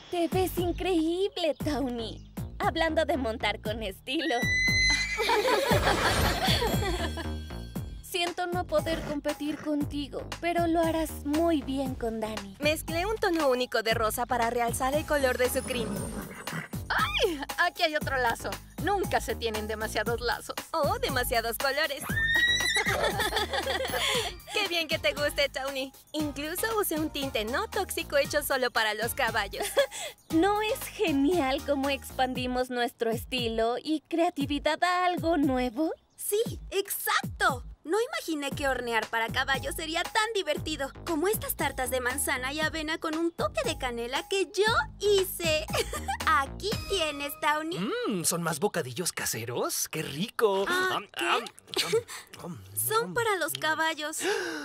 Te ves increíble, Tawny. Hablando de montar con estilo. Siento no poder competir contigo, pero lo harás muy bien con Dani. Mezclé un tono único de rosa para realzar el color de su crin. ¡Ay! Aquí hay otro lazo. Nunca se tienen demasiados lazos. Oh, demasiados colores. ¡Qué bien que te guste, Tawny! Incluso usé un tinte no tóxico hecho solo para los caballos. ¿No es genial cómo expandimos nuestro estilo y creatividad a algo nuevo? Sí, exacto. No imaginé que hornear para caballos sería tan divertido como estas tartas de manzana y avena con un toque de canela que yo hice. Aquí tienes, Tawny. ¿Son más bocadillos caseros? ¡Qué rico! ¿Qué? Son para los caballos.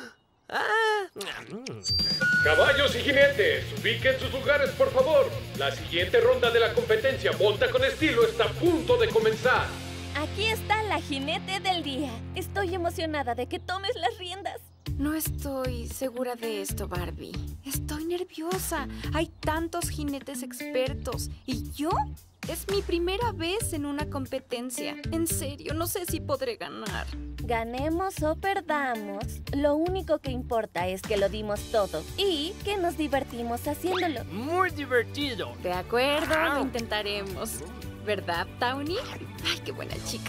Caballos y jinetes, ubiquen sus lugares, por favor. La siguiente ronda de la competencia Monta con Estilo está a punto de comenzar. Aquí está la jinete del día. Estoy emocionada de que tomes las riendas. No estoy segura de esto, Barbie. Estoy nerviosa. Hay tantos jinetes expertos. ¿Y yo? Es mi primera vez en una competencia. En serio, no sé si podré ganar. Ganemos o perdamos, lo único que importa es que lo dimos todo y que nos divertimos haciéndolo. ¡Muy divertido! De acuerdo, lo intentaremos. ¿Verdad, Tawny? ¡Ay, qué buena chica!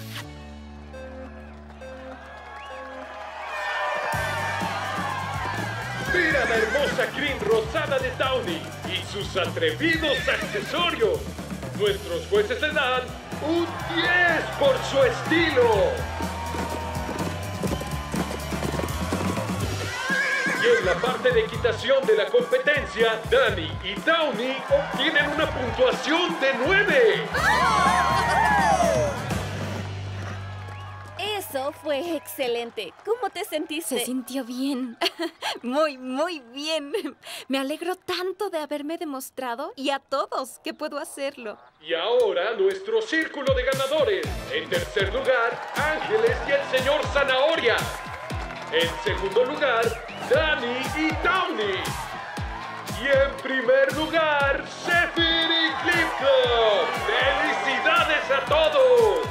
Mira la hermosa crin rosada de Tawny y sus atrevidos accesorios. Nuestros jueces le dan un 10 por su estilo. Y en la parte de equitación de la competencia, Dani y Tawny obtienen una puntuación de 9. Eso fue excelente. ¿Cómo te sentiste? Se sintió bien. Muy, muy bien. Me alegro tanto de haberme demostrado y a todos que puedo hacerlo. Y ahora nuestro círculo de ganadores. En tercer lugar, Ángeles y el señor Zanahoria. En segundo lugar, Dani y Tawny. Y en primer lugar, Zephyr y Clipclop. ¡Felicidades a todos!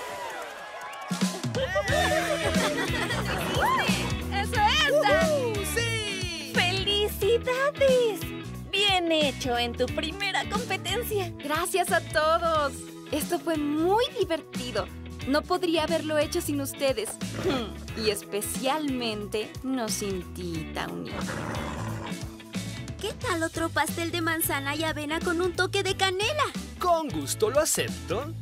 ¡Eso es, Dani! ¡Sí! ¡Felicidades! Bien hecho en tu primera competencia. Gracias a todos. Esto fue muy divertido. No podría haberlo hecho sin ustedes. Y especialmente no sin ti, Tawny. ¿Qué tal otro pastel de manzana y avena con un toque de canela? Con gusto lo acepto.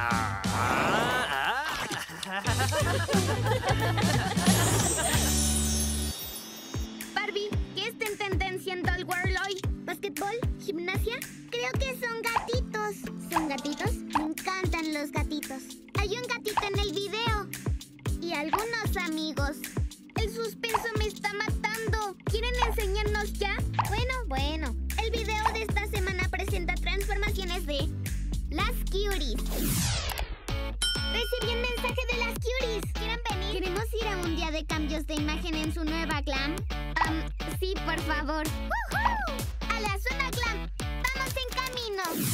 Barbie, ¿qué está en tendencia en Doll World hoy? ¿Basquetbol? ¿Gimnasia? Creo que son gatitos. ¿Son gatitos? Me encantan los gatitos. Hay un gatito en el video. Y algunos amigos. El suspenso me está matando. ¿Quieren enseñarnos ya? Bueno. El video de esta semana presenta transformaciones de las Cuties. Recibí un mensaje de las Cuties. ¿Quieren venir? ¿Queremos ir a un día de cambios de imagen en su nueva glam? Sí, por favor. ¡Woohoo! ¡A la zona glam! ¡Vamos en camino!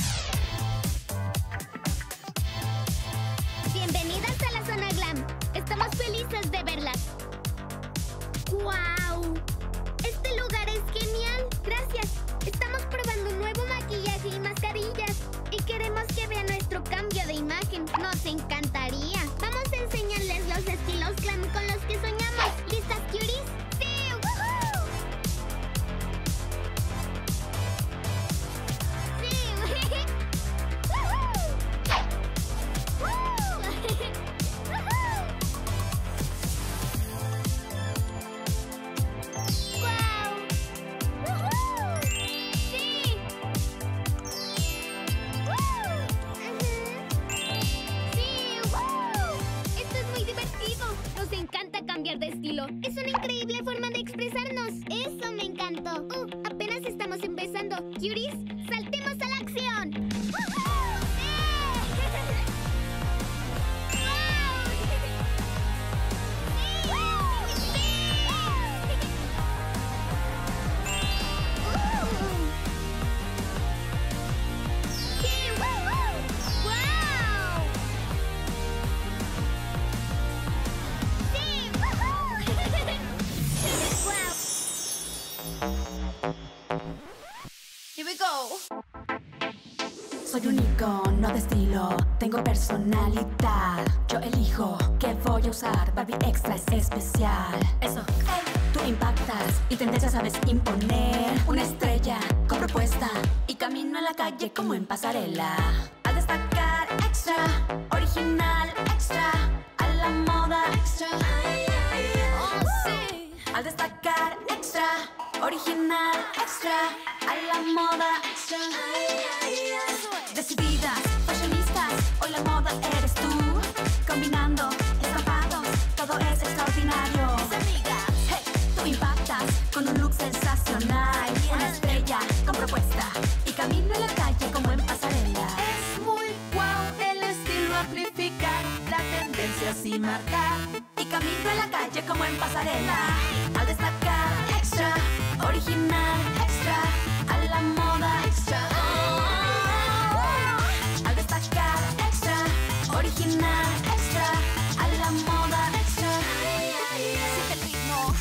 Bienvenidas a la zona glam. Estamos felices de verlas. ¡Guau! Este lugar es genial. Gracias. Estamos probando un nuevo maquillaje y mascarillas. Y queremos que vean nuestro cambio de imagen. Nos encantaría. Vamos a enseñarles los estilos glam con los que soñamos. ¿Listas, Cuties? ¡Sí! ¡Woohoo! ¡Sí! ¡Woohoo! ¡Woo! ¡Guau! ¡Woohoo! ¡Sí! ¡Sí! ¡Woo! Esto es muy divertido. Nos encanta cambiar de estilo. Es una increíble forma de expresarnos. Eso me encantó. Apenas estamos empezando. Cuties, saltemos a la acción. ¡Woohoo! ¡Sí! ¡Wow! ¡Sí! ¡Sí! Here we go. Soy un icono de estilo, tengo personalidad. Yo elijo qué voy a usar, Barbie Extra es especial. Eso, hey, tú impactas y tendencias sabes imponer. Una estrella con propuesta y camino en la calle como en pasarela. Al destacar extra, original extra, a la moda extra. Oh, sí. Al destacar extra, original extra, a la moda extra. Decididas, fashionistas, hoy la moda eres tú. Combinando estampados, todo es extraordinario. Mis amigas, hey, tú impactas con un look sensacional. Una estrella con propuesta y camino en la calle como en pasarela. Es muy guau el estilo amplificar, la tendencia sin marcar. Y camino en la calle como en pasarela. Al destacar extra, original extra, a la moda extra. Al destacar extra, original extra, a la moda extra. Siente el ritmo.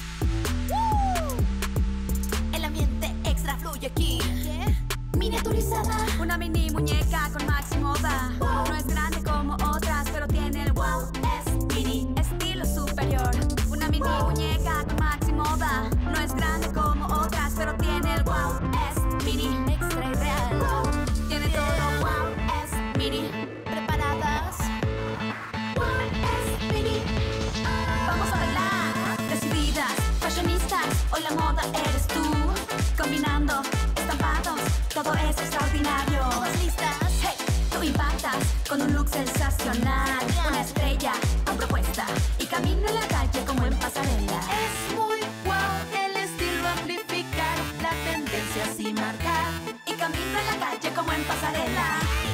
El ambiente extra fluye aquí. Miniaturizada. Una mini muñeca con maxi moda. No es grande como otras, pero tiene el wow. Es mini, estilo superior. Una mini muñeca con maxi moda. No es grande como otras, pero tiene el wow. Es mini, extra y real. Tiene todo wow. Es mini. ¿Preparadas? Wow, es mini. Vamos a bailar. Decididas, fashionistas, hoy la moda eres tú. Combinando estampados, todo es extraordinario. ¿Todas listas? Hey, tú impactas con un look sensacional. Una estrella con propuesta y camino en la calle como en pasarela. Es muy guau el estilo amplificar, la tendencia sin marcar. Y camino en la calle como en pasarela.